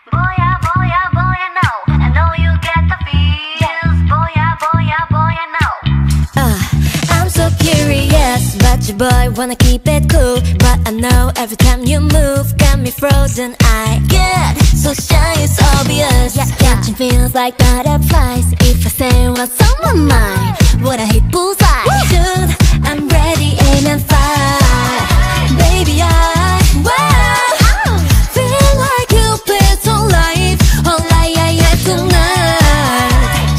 I'm so curious, but your boy wanna keep it cool. But I know every time you move, got me frozen. I get so shy, it's obvious. Catching feels like butterflies. If I say what's on my mind, would I hit bullseye? Soon, I'm ready, aim and fire. Baby, I feel like Cupid's on life. All I get tonight.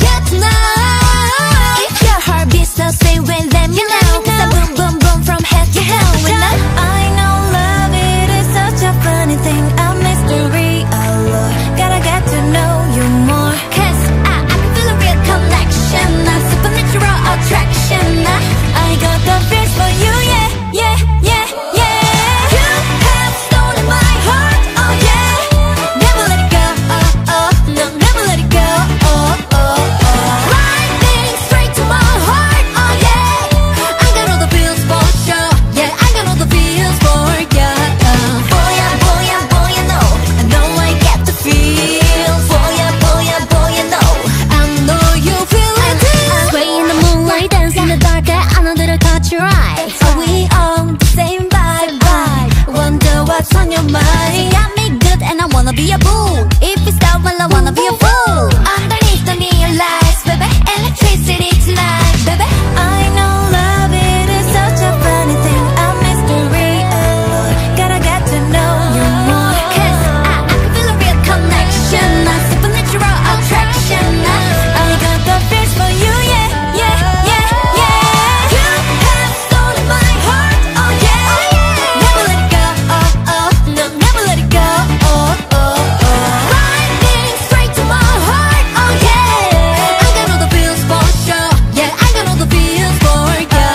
If your heart beats the same way, let me know. 'Cause I boom, boom, boom from head to toe. I know love, it is such a funny thing, a mystery, allure. Gotta get to know you more. 'Cause I can feel a real connection, a supernatural attraction. I got the feels for you, yeah, yeah, yeah, yeah. You have stolen my heart, oh yeah. Never let it go, oh, oh, no, never let it go, oh, oh, oh. Lightning straight to my heart, oh yeah. I got all the feels for sure, yeah, I got all the feels for ya. Boy, I know I get the feels. Boy, I know, I know you feel it too. Sway in the moonlight, dance in the dark, I know that I caught your eye. Are we on the same vibe? Wonder what's on your mind. You got me good and I wanna be a fool. If it's down, well I wanna be a fool. Underneath the neon lights, baby, electricity tonight, baby. I know love, it is such a funny thing, a mystery, allure. Gotta get to know you more. 'Cause I can feel a real connection, a supernatural attraction. I got the feels for you, yeah, yeah, yeah, yeah. You have stolen my heart, oh yeah. Never let it go, oh, oh, no, never let it go, oh, oh, oh. Lightning straight to my heart, oh yeah. I got all the feels for sure, yeah, I got all the feels for ya.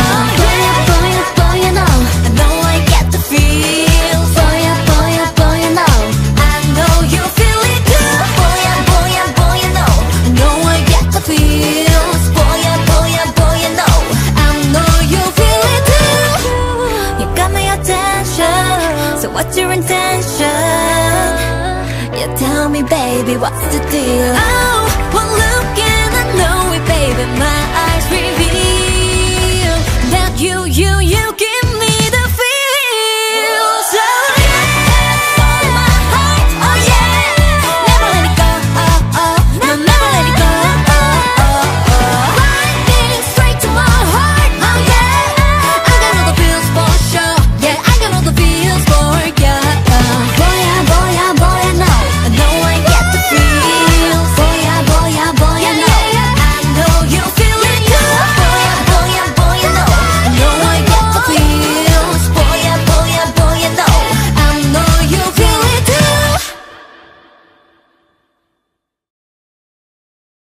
Boy, you know, I know I get the feels. Boy, you know, I know you feel it too. Boy, you know, I know I get the feels. Boy, you know, I know you feel it too. You got my attention, so what's your intention? You tell me, baby, what's the deal? Oh, well, look and I know it, baby. My eyes reveal that you give